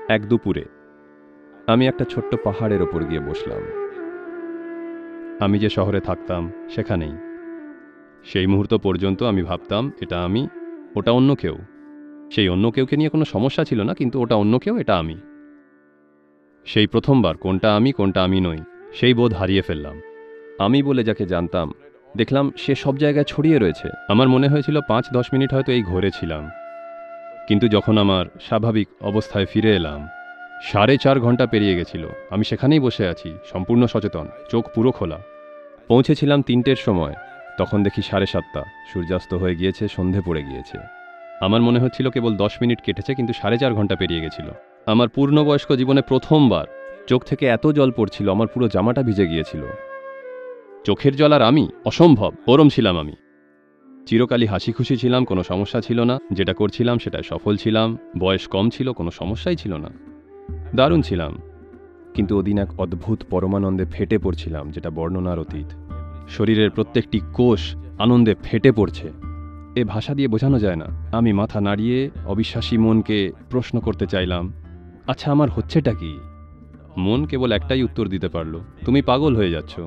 এক দুপুরে আমি একটা ছোট্ট পাহাড়ের ওপর গিয়ে বসলাম। আমি যে শহরে থাকতাম সেখানেই। সেই মুহূর্ত পর্যন্ত আমি ভাবতাম এটা আমি, ওটা অন্য কেউ। সেই অন্য কেউকে নিয়ে কোনো সমস্যা ছিল না, কিন্তু ওটা অন্য কেউ, এটা আমি। সেই প্রথমবার কোনটা আমি নই সেই বোধ হারিয়ে ফেললাম। আমি বলে যাকে জানতাম দেখলাম সে সব জায়গায় ছড়িয়ে রয়েছে। আমার মনে হয়েছিল ৫-১০ মিনিট হয়তো এই ঘরে ছিলাম, কিন্তু যখন আমার স্বাভাবিক অবস্থায় ফিরে এলাম ৪.৫ ঘন্টা পেরিয়ে গেছিল। আমি সেখানেই বসে আছি, সম্পূর্ণ সচেতন, চোখ পুরো খোলা। পৌঁছেছিলাম ৩টের সময়, তখন দেখি ৭:৩০। সূর্যাস্ত হয়ে গিয়েছে, সন্ধে পড়ে গিয়েছে। আমার মনে হচ্ছিল কেবল ১০ মিনিট কেটেছে, কিন্তু ৪.৫ ঘন্টা পেরিয়ে গেছিল। আমার পূর্ণবয়স্ক জীবনে প্রথমবার চোখ থেকে এত জল পড়ছিল, আমার পুরো জামাটা ভিজে গিয়েছিল। চোখের জল আর আমি, অসম্ভব ওরম ছিলাম আমি। চিরকালই হাসি খুশি ছিলাম, কোনো সমস্যা ছিল না। যেটা করছিলাম সেটায় সফল ছিলাম। বয়স কম ছিল, কোনো সমস্যাই ছিল না। দারুণ ছিলাম। কিন্তু ওদিন এক অদ্ভুত পরমানন্দে ফেটে পড়ছিলাম, যেটা বর্ণনার অতীত। শরীরের প্রত্যেকটি কোষ আনন্দে ফেটে পড়ছে। এ ভাষা দিয়ে বোঝানো যায় না। আমি মাথা নাড়িয়ে অবিশ্বাসী মনকে প্রশ্ন করতে চাইলাম, আচ্ছা আমার হচ্ছেটা কি? মন কেবল একটাই উত্তর দিতে পারল, তুমি পাগল হয়ে যাচ্ছ।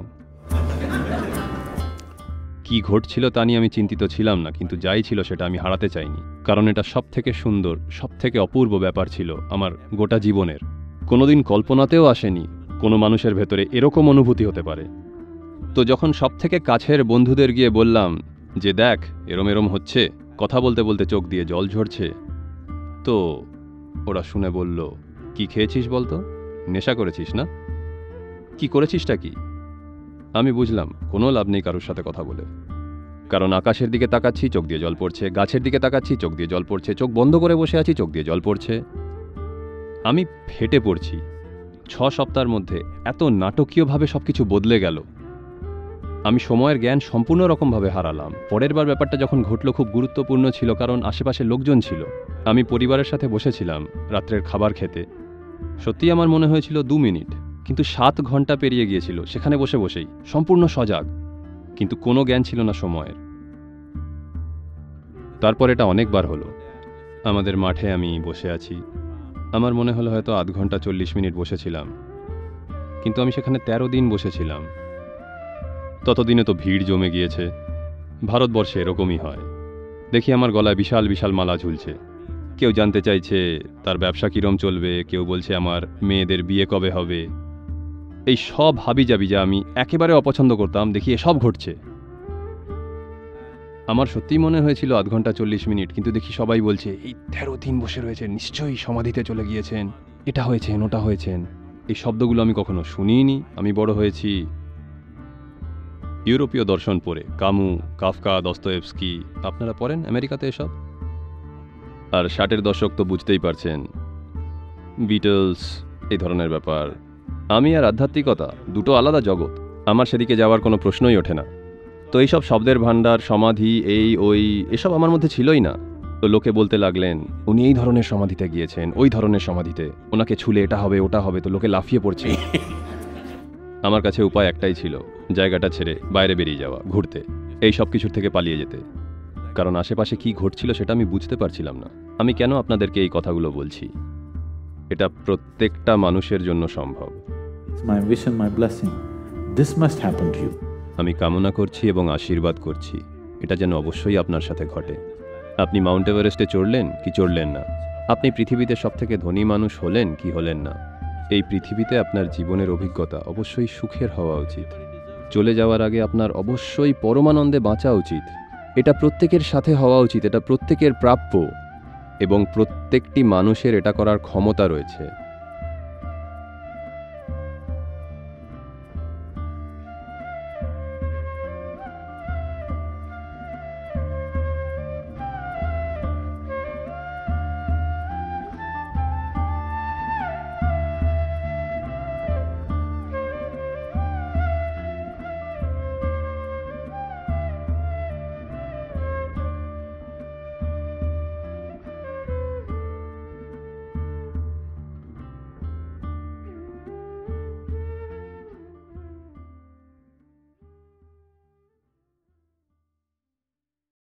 কি ঘটছিল তা নিয়ে আমি চিন্তিত ছিলাম না, কিন্তু যাই ছিল সেটা আমি হারাতে চাইনি। কারণ এটা সবথেকে সুন্দর, সবথেকে অপূর্ব ব্যাপার ছিল আমার গোটা জীবনের। কোনোদিন কল্পনাতেও আসেনি কোনো মানুষের ভেতরে এরকম অনুভূতি হতে পারে। তো যখন সবথেকে কাছের বন্ধুদের গিয়ে বললাম যে দেখ এরম এরম হচ্ছে, কথা বলতে বলতে চোখ দিয়ে জল ঝরছে, তো ওরা শুনে বলল, কি খেয়েছিস বলতো? নেশা করেছিস না? কি করেছিসটা কি? আমি বুঝলাম কোনো লাভ নেই কারোর সাথে কথা বলে। কারণ আকাশের দিকে তাকাচ্ছি, চোখ দিয়ে জল পড়ছে। গাছের দিকে তাকাচ্ছি, চোখ দিয়ে জল পড়ছে। চোখ বন্ধ করে বসে আছি, চোখ দিয়ে জল পড়ছে। আমি ফেটে পড়ছি। ৬ সপ্তাহের মধ্যে এত নাটকীয়ভাবে সবকিছু বদলে গেল। আমি সময়ের জ্ঞান সম্পূর্ণ রকমভাবে হারালাম। পরের বার ব্যাপারটা যখন ঘটল খুব গুরুত্বপূর্ণ ছিল, কারণ আশেপাশে লোকজন ছিল। আমি পরিবারের সাথে বসেছিলাম রাত্রের খাবার খেতে। সত্যিই আমার মনে হয়েছিল ২ মিনিট, কিন্তু ৭ ঘন্টা পেরিয়ে গিয়েছিল সেখানে বসে বসেই, সম্পূর্ণ সজাগ, কিন্তু কোনো জ্ঞান ছিল না সময়ের। তারপর এটা অনেকবার হলো। আমাদের মাঠে আমি বসে আছি। আমার মনে হলো হয়তো ০.৫ ঘন্টা ৪০ মিনিট বসেছিলাম, কিন্তু আমি সেখানে ১৩ দিন বসেছিলাম। ততদিনে তো ভিড় জমে গিয়েছে। ভারতবর্ষে এরকমই হয়। দেখি আমার গলায় বিশাল বিশাল মালা ঝুলছে। কেউ জানতে চাইছে তার ব্যবসা কিরম চলবে, কেউ বলছে আমার মেয়েদের বিয়ে কবে হবে। এই সব হাবিজাবি যা আমি একেবারে অপছন্দ করতাম, দেখি এসব ঘটছে। আমার সত্যিই মনে হয়েছিল ০.৫ ঘন্টা ৪০ মিনিট, কিন্তু দেখি সবাই বলছে এই ১৩ দিন বসে রয়েছেন, নিশ্চয়ই সমাধিতে চলে গিয়েছেন, এটা হয়েছেন ওটা হয়েছেন। এই শব্দগুলো আমি কখনো শুনিনি। আমি বড় হয়েছি ইউরোপীয় দর্শন পড়ে, কামু, কাফকা, দস্তয়েভস্কি। আপনারা পড়েন আমেরিকাতে এসব? আর ৬০-এর দশক তো বুঝতেই পারছেন, বিটলস, এই ধরনের ব্যাপার। আমি আর আধ্যাত্মিকতা দুটো আলাদা জগৎ। আমার সেদিকে যাওয়ার কোনো প্রশ্নই ওঠে না। তো এইসব শব্দের ভাণ্ডার, সমাধি, এই ওই, এসব আমার মধ্যে ছিলই না। তো লোকে বলতে লাগলেন উনি এই ধরনের সমাধিতে গিয়েছেন, ওই ধরনের সমাধিতে, ওনাকে ছুলে এটা হবে ওটা হবে। তো লোকে লাফিয়ে পড়ছে। আমার কাছে উপায় একটাই ছিল, জায়গাটা ছেড়ে বাইরে বেরিয়ে যাওয়া, ঘুরতে, এই সব কিছুর থেকে পালিয়ে যেতে। কারণ আশেপাশে কি ঘটছিল সেটা আমি বুঝতে পারছিলাম না। আমি কেন আপনাদেরকে এই কথাগুলো বলছি? এটা প্রত্যেকটা মানুষের জন্য সম্ভব। It's my wish and my blessing. This must happen to you. আমি কামনা করছি এবং আশীর্বাদ করছি এটা যেন অবশ্যই আপনার সাথে ঘটে। আপনি মাউন্ট এভারেস্টে চড়লেন কি চড়লেন না, আপনি পৃথিবীতে সবথেকে ধনী মানুষ হলেন কি হলেন না, এই পৃথিবীতে আপনার জীবনের অভিজ্ঞতা অবশ্যই সুখের হওয়া উচিত। চলে যাওয়ার আগে আপনার অবশ্যই পরমানন্দে বাঁচা উচিত। এটা প্রত্যেকের সাথে হওয়া উচিত, এটা প্রত্যেকের প্রাপ্য, এবং প্রত্যেকটি মানুষের এটা করার ক্ষমতা রয়েছে।